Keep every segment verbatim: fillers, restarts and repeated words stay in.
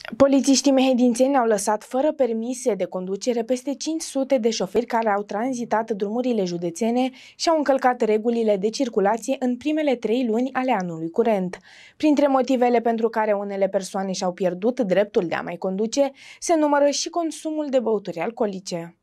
Polițiștii mehedințeni au lăsat fără permise de conducere peste cinci sute de șoferi care au tranzitat drumurile județene și au încălcat regulile de circulație în primele trei luni ale anului curent. Printre motivele pentru care unele persoane și-au pierdut dreptul de a mai conduce, se numără și consumul de băuturi alcoolice.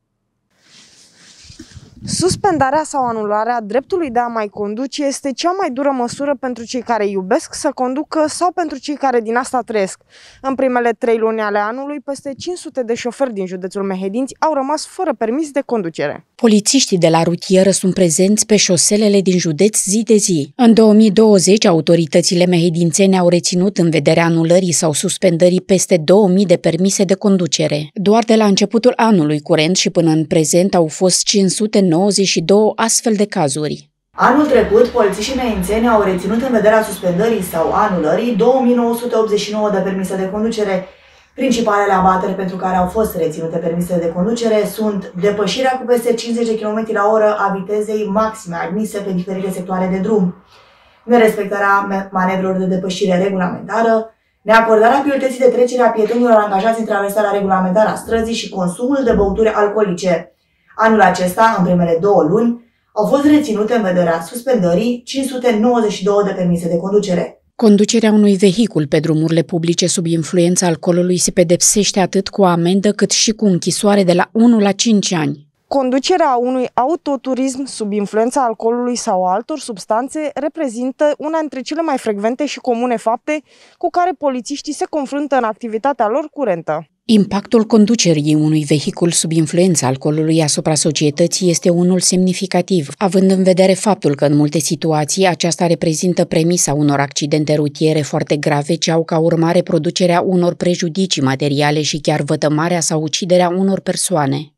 Suspendarea sau anularea dreptului de a mai conduce este cea mai dură măsură pentru cei care iubesc să conducă sau pentru cei care din asta trăiesc. În primele trei luni ale anului, peste cinci sute de șoferi din județul Mehedinți au rămas fără permis de conducere. Polițiștii de la rutieră sunt prezenți pe șoselele din județ zi de zi. În două mii douăzeci, autoritățile mehedințene au reținut în vederea anulării sau suspendării peste două mii de permise de conducere. Doar de la începutul anului curent și până în prezent au fost cinci sute nouăzeci și doi astfel de cazuri. Anul trecut, polițiștii mehedințeni au reținut în vederea suspendării sau anulării două mii nouă sute optzeci și nouă de permise de conducere. Principalele abateri pentru care au fost reținute permisele de conducere sunt depășirea cu peste cincizeci de kilometri la oră a vitezei maxime admise pe diferite sectoare de drum, nerespectarea manevrelor de depășire regulamentară, neacordarea priorității de trecere a pietonilor angajați în traversarea regulamentară a străzii și consumul de băuturi alcoolice. Anul acesta, în primele două luni, au fost reținute în vederea suspendării cinci sute nouăzeci și doi de permise de conducere. Conducerea unui vehicul pe drumurile publice sub influența alcoolului se pedepsește atât cu o amendă cât și cu închisoare de la unu la cinci ani. Conducerea unui autoturism sub influența alcoolului sau altor substanțe reprezintă una dintre cele mai frecvente și comune fapte cu care polițiștii se confruntă în activitatea lor curentă. Impactul conducerii unui vehicul sub influența alcoolului asupra societății este unul semnificativ, având în vedere faptul că în multe situații aceasta reprezintă premisa unor accidente rutiere foarte grave ce au ca urmare producerea unor prejudicii materiale și chiar vătămarea sau uciderea unor persoane.